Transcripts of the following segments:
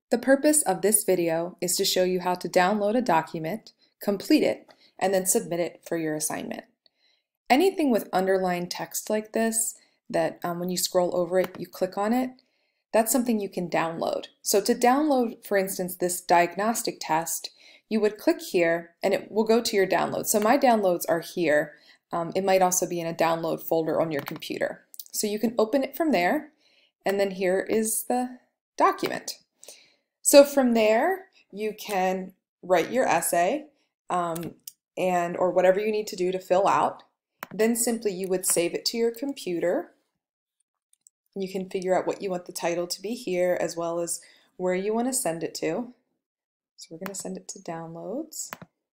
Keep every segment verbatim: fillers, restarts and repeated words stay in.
The purpose of this video is to show you how to download a document, complete it, and then submit it for your assignment. Anything with underlined text like this, that um, when you scroll over it, you click on it, that's something you can download. So to download, for instance, this diagnostic test, you would click here and it will go to your downloads. So my downloads are here. Um, it might also be in a download folder on your computer. So you can open it from there, and then here is the document. So from there, you can write your essay um, and or whatever you need to do to fill out. Then simply you would save it to your computer. You can figure out what you want the title to be here, as well as where you want to send it to. So we're going to send it to downloads.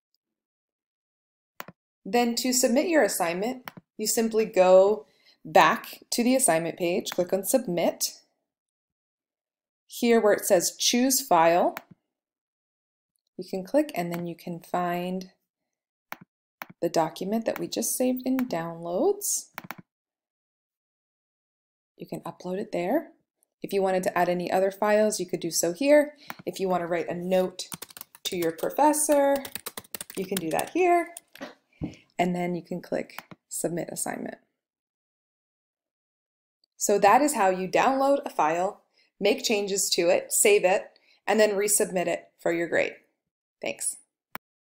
Then to submit your assignment, you simply go back to the assignment page, click on submit. Here where it says choose file, you can click and then you can find the document that we just saved in downloads. You can upload it there. If you wanted to add any other files, you could do so here. If you want to write a note to your professor, you can do that here. And then you can click submit assignment. So that is how you download a file, make changes to it, save it, and then resubmit it for your grade. Thanks.